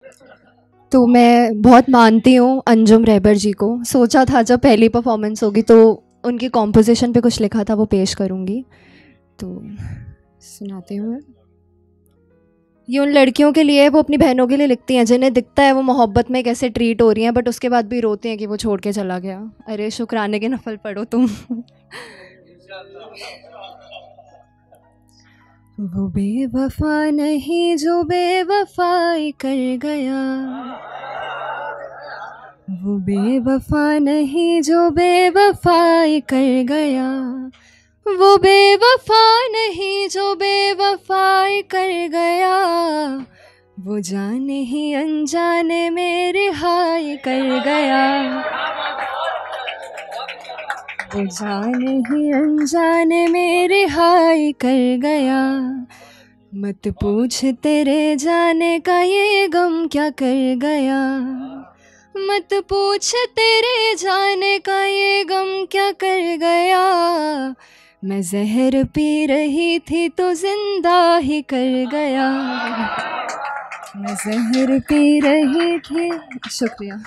तो मैं बहुत मानती हूँ अंजुम रहबर जी को। सोचा था जब पहली परफॉर्मेंस होगी तो उनकी कॉम्पोजिशन पे कुछ लिखा था वो पेश करूँगी, तो सुनाती हूँ मैं। ये उन लड़कियों के लिए, वो अपनी बहनों के लिए लिखती हैं जिन्हें दिखता है वो मोहब्बत में कैसे ट्रीट हो रही हैं, बट उसके बाद भी रोती हैं कि वो छोड़ के चला गया। अरे शुक्राने के नफल पढ़ो तुम। वो बेवफा नहीं जो बेवफाई कर गया, वो बेवफा नहीं जो बेवफाई कर गया, वो बेवफा नहीं जो बेवफाई कर गया, वो जाने ही अनजाने में रिहाई कर गया, वो जाने ही अनजाने में रिहाई कर गया। मत पूछ तेरे जाने का ये गम क्या कर गया, मत पूछ तेरे जाने का ये गम क्या कर गया। मैं जहर पी रही थी तो जिंदा ही कर गया, मैं जहर पी रही थी। शुक्रिया।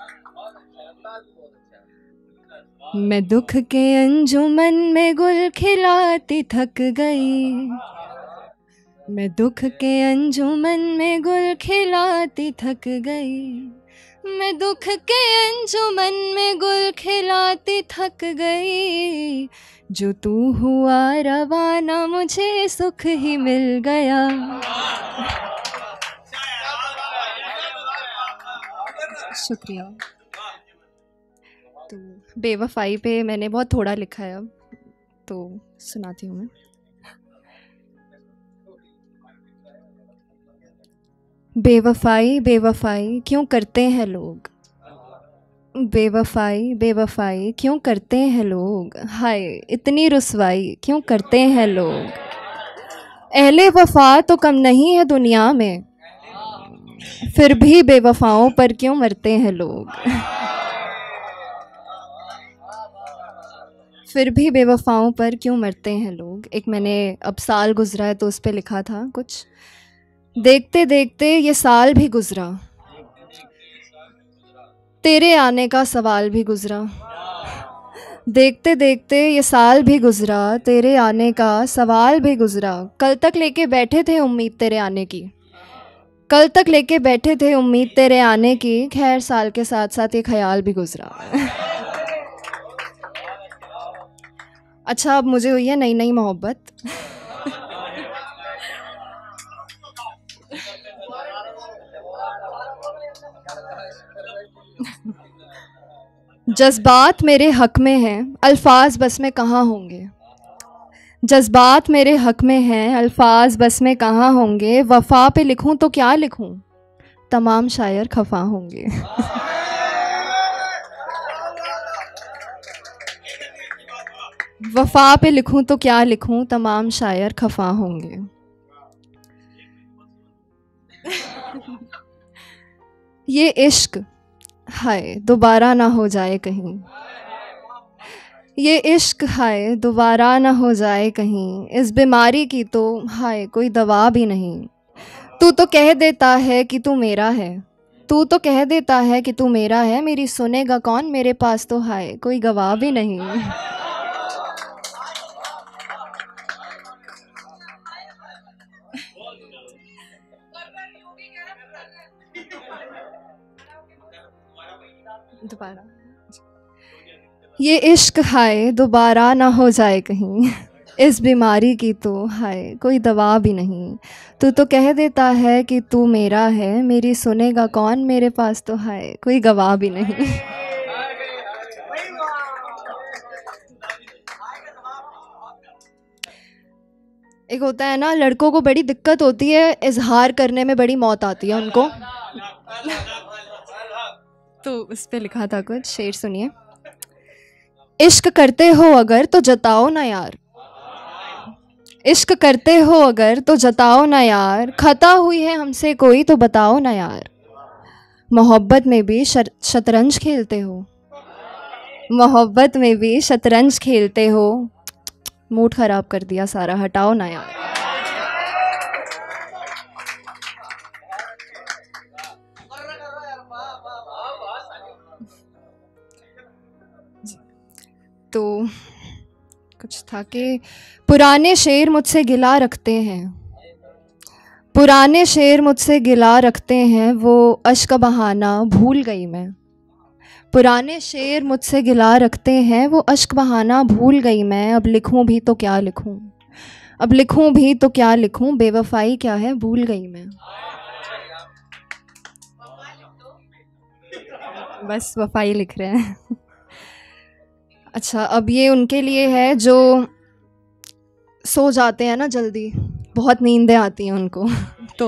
मैं दुख के अंजुमन में गुल खिलाती थक गई, मैं दुख के अंजुमन में गुल खिलाती थक गई, मैं दुख के अंजुमन में गुल खिलाती थक गई। जो तू हुआ रवाना मुझे सुख ही मिल गया। शुक्रिया। तो बेवफाई पे मैंने बहुत थोड़ा लिखा है अब, तो सुनाती हूँ मैं। बेवफाई बेवफाई क्यों करते हैं लोग, बेवफाई बेवफाई क्यों करते हैं लोग, हाय इतनी रुसवाई क्यों करते हैं लोग। अहले वफा तो कम नहीं है दुनिया में, फिर भी बेवफाओं पर क्यों मरते हैं लोग। फिर भी बेवफाओं पर क्यों मरते हैं लोग। एक मैंने अब साल गुजरा है तो उस पर लिखा था कुछ। देखते देखते ये साल भी गुजरा, तेरे आने का सवाल भी गुजरा। देखते देखते ये साल भी गुजरा, तेरे आने का सवाल भी गुजरा। कल तक लेके बैठे थे उम्मीद तेरे आने की, कल तक लेके बैठे थे उम्मीद तेरे आने की, खैर साल के साथ साथ ये ख्याल भी गुजरा। अच्छा अब मुझे हुई है नई नई मोहब्बत। जज्बात मेरे हक में हैं, अल्फाज बस में कहाँ होंगे। जज्बात मेरे हक में हैं, अल्फाज बस में कहाँ होंगे। वफ़ा पे लिखूं तो क्या लिखूं, तमाम शायर खफा होंगे। वफ़ा पे लिखूं तो क्या लिखूं, तमाम शायर खफा होंगे। ये इश्क हाय दोबारा ना हो जाए कहीं, ये इश्क हाय दोबारा ना हो जाए कहीं। इस बीमारी की तो हाय कोई दवा भी नहीं। तू तो कह देता है कि तू मेरा है, तू तो कह देता है कि तू मेरा है, मेरी सुनेगा कौन, मेरे पास तो हाय कोई गवाह भी नहीं। दोबारा। ये इश्क हाय दोबारा ना हो जाए कहीं, इस बीमारी की तो हाय कोई दवा भी नहीं। तू तो कह देता है कि तू मेरा है, मेरी सुनेगा कौन, मेरे पास तो हाय कोई गवाह भी नहीं। एक होता है ना लड़कों को बड़ी दिक्कत होती है, इजहार करने में बड़ी मौत आती है उनको। तो उस पर लिखा था कुछ शेर, सुनिए। इश्क करते हो अगर तो जताओ ना यार, इश्क करते हो अगर तो जताओ ना यार, खता हुई है हमसे कोई तो बताओ ना यार। मोहब्बत में भी शतरंज खेलते हो, मोहब्बत में भी शतरंज खेलते हो। मूड खराब कर दिया सारा, हटाओ ना यार। तो कुछ था कि पुराने शेर मुझसे गिला रखते हैं, पुराने शेर मुझसे गिला रखते हैं, वो अश्क का बहाना भूल गई मैं। पुराने शेर मुझसे गिला रखते हैं, वो अश्क बहाना भूल गई मैं। अब लिखूं भी तो क्या लिखूं, अब लिखूं भी तो क्या लिखूं, बेवफाई क्या है भूल गई मैं। बस वफाई लिख रहे हैं। अच्छा, अब ये उनके लिए है जो सो जाते हैं ना जल्दी, बहुत नींदें आती हैं उनको। तो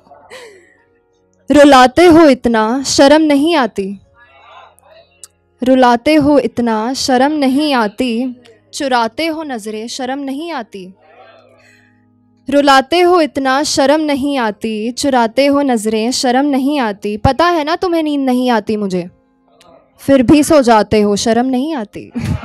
रुलाते हो इतना शर्म नहीं आती, रुलाते हो इतना शर्म नहीं आती, चुराते हो नज़रें शर्म नहीं आती। रुलाते हो इतना शर्म नहीं आती, चुराते हो नज़रें शर्म नहीं आती। पता है ना तुम्हें नींद नहीं आती मुझे, फिर भी सो जाते हो शर्म नहीं आती।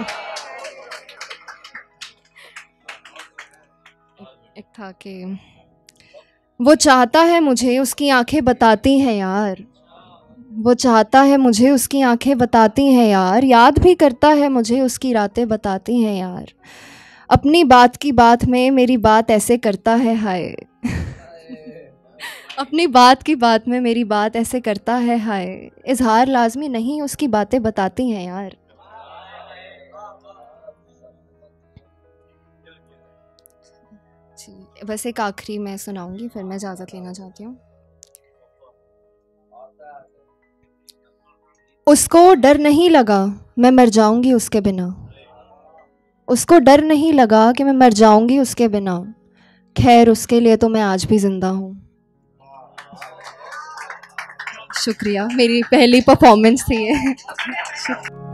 एक था कि वो चाहता है मुझे उसकी आंखें बताती हैं यार, वो चाहता है मुझे उसकी आंखें बताती हैं यार, याद भी करता है मुझे उसकी रातें बताती हैं यार। अपनी बात की बात में मेरी बात ऐसे करता है हाय। अपनी बात की बात में मेरी बात ऐसे करता है हाय, इजहार लाजमी नहीं उसकी बातें बताती हैं यार। जी, बस एक आखिरी मैं सुनाऊंगी, फिर मैं इजाज़त लेना चाहती हूँ। उसको डर नहीं लगा मैं मर जाऊंगी उसके बिना, उसको डर नहीं लगा कि मैं मर जाऊंगी उसके बिना, खैर उसके लिए तो मैं आज भी ज़िंदा हूँ। शुक्रिया, मेरी पहली परफॉर्मेंस थी ये।